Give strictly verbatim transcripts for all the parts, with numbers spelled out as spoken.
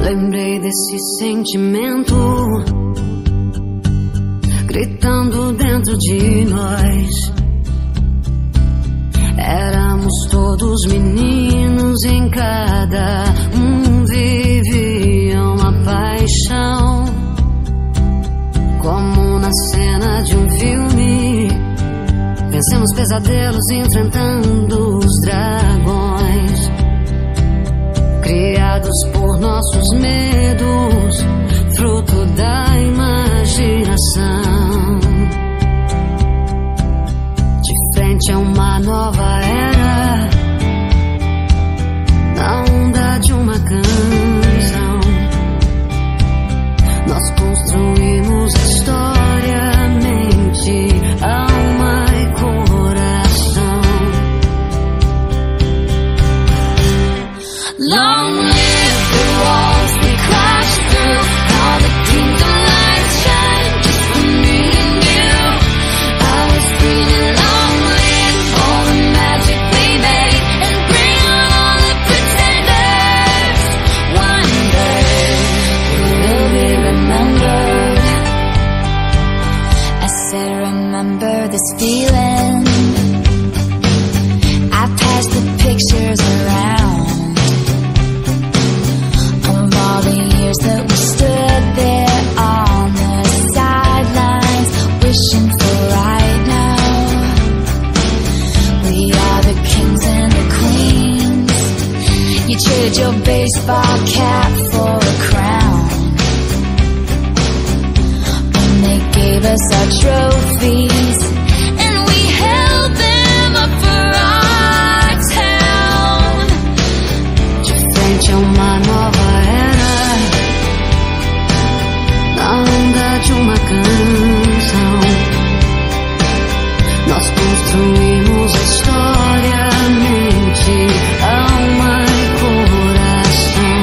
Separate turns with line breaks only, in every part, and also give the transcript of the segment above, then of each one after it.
Lembrei desse sentimento gritando dentro de nós. Éramos todos meninos, em cada um vivia uma paixão. Como na cena de um filme, vencemos pesadelos enfrentando os dragões. Criados por nossos medos, fruto da imaginação. De frente a uma nova era, na onda de uma canção, nós construímos história, mente, alma e coração. Long live the walls we crashed through, all the kingdom lights shine just for me and you. I was screaming long live all the magic we made, and bring on all the pretenders. One day we will be remembered. I said remember this feeling. I passed the pictures around that we stood there on the sidelines, wishing for right now. We are the kings and the queens. You traded your baseball cap for a crown, and they gave us our trophies, and we held them up for our town. De frente a uma nova era, na onda de uma canção, nós construímos história, mente, alma e coração.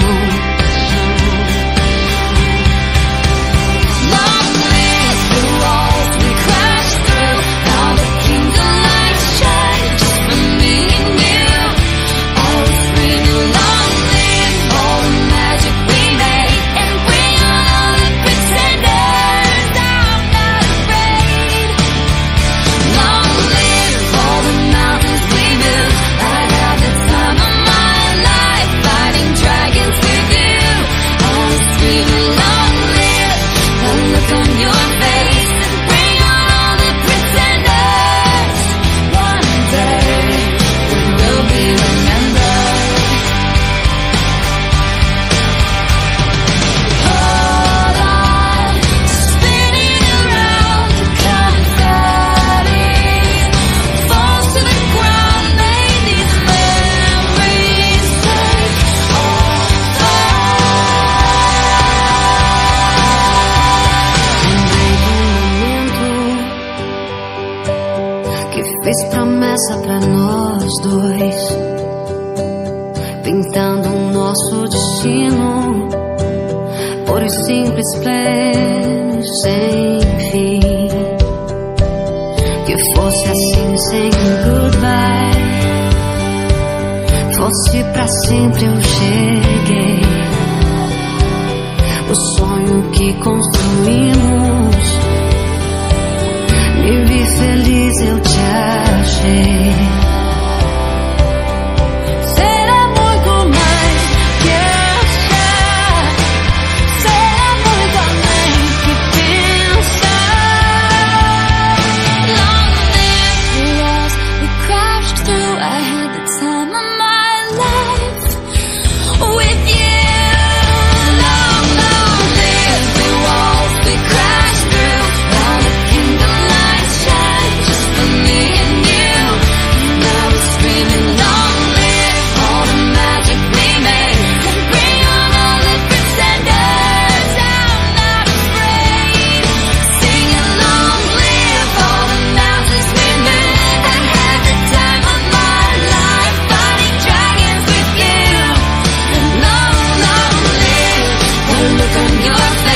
Long live the walls we crashed through, all the kingdom lights shine just for me and you. I was screaming long live all the magic we made, and bring on all the pretenders. I'm not afraid. Long live all the mountains we moved. I had the time of my life fighting dragons with you. I was screaming long live the look on your face, and bring on all the pretenders. One day we will be remembered. Hold on, spinning around the confetti falls to the ground. May these memories take all fire. Que fez promessa pra nós dois, pintando o nosso destino por os simples planos sem fim. Que fosse assim sem goodbye, fosse pra sempre eu cheguei. O sonho que construímos, me vi feliz, eu te achei. Será muito mais que achar, será muito além que pensar. Long live the walls we crashed through, I had the time of my life with you. Long, long live the walls we crashed through, all the kingdom lights shine just for me and you. And I was screaming long live all the magic we made, and bring on all the pretenders. I'm not afraid. Singing long live all the mountains we moved, and had the time of my life fighting dragons with you. And long, long live the look on your face.